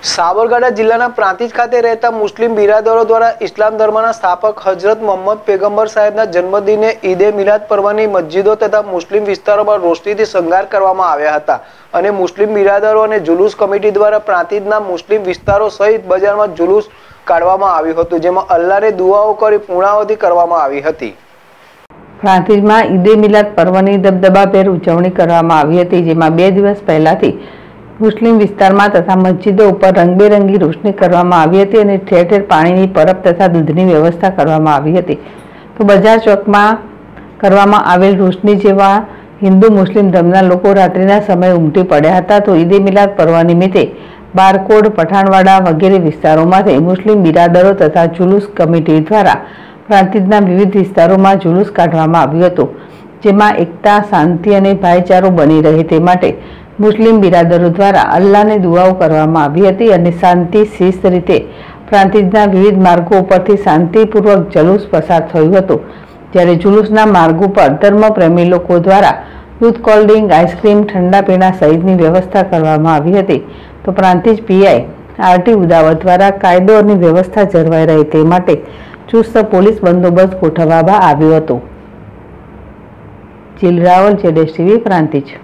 સાબરકાંઠા જિલ્લાના પ્રાંતિજ ખાતે રહેતા મુસ્લિમ બિરાદરો દ્વારા ઇસ્લામ ધર્મના સ્થાપક હજરત મોહમ્મદ પેગમ્બર સાહેબના જન્મદિને ઈદે મિલાદ પર્વની મસ્જિદો તથા મુસ્લિમ વિસ્તારોમાં રોશનીથી શણગાર કરવામાં આવ્યા હતા અને મુસ્લિમ બિરાદરો અને જુલુસ કમિટી દ્વારા પ્રાંતિજના મુસ્લિમ વિસ્તારો સહિત બજારમાં જુલુસ કાઢવામાં આવ્યું હતું, જેમાં અલ્લાહને દુઆઓ કરી પૂર્ણાહુતિ કરવામાં આવી હતી। પ્રાંતિજમાં ઈદે મિલાદ પર્વની દબદબાભેર ઉજવણી કરવામાં આવી હતી, જેમાં 2 દિવસ પહેલાથી મુસ્લિમ વિસ્તારમાં તથા મસ્જિદો ઉપર રંગબેરંગી રોશની કરવામાં આવી હતી અને ઠેર ઠેર પાણીની પરબ તથા દૂધની વ્યવસ્થા કરવામાં આવી હતી। તો બજાર ચોકમાં કરવામાં આવેલ રોશની જેવા હિન્દુ મુસ્લિમ ધર્મના લોકો રાત્રિના સમયે ઉમટી પડ્યા હતા। તો ઈદે મિલાદ પર્વ નિમિત્તે બારકોડ, પઠાણવાડા વગેરે વિસ્તારોમાંથી મુસ્લિમ બિરાદરો તથા જુલુસ કમિટી દ્વારા પ્રાંતિજના વિવિધ વિસ્તારોમાં જુલુસ કાઢવામાં આવ્યું હતું, જેમાં એકતા, શાંતિ અને ભાઈચારો બની રહે તે માટે મુસ્લિમ બિરાદરો દ્વારા અલ્લાહને દુઆઓ કરવામાં આવી હતી અને શાંતિ શિસ્ત રીતે પ્રાંતિજના વિવિધ માર્ગો ઉપરથી શાંતિપૂર્વક જુલુસ પસાર થયું હતું। જ્યારે જુલુસના માર્ગો પર ધર્મપ્રેમી લોકો દ્વારા દૂધ, કોલ્ડ ડ્રિંક, આઈસ્ક્રીમ, ઠંડા પીણા સહિતની વ્યવસ્થા કરવામાં આવી હતી। તો પ્રાંતિજ પીઆઈ આરટી ઉદાવત દ્વારા કાયદો અને વ્યવસ્થા જળવાઈ રહે તે માટે ચુસ્ત પોલીસ બંદોબસ્ત ગોઠવવામાં આવ્યો હતો। જીલ રાવલ, જેડેશ ટીવી, પ્રાંતિજ।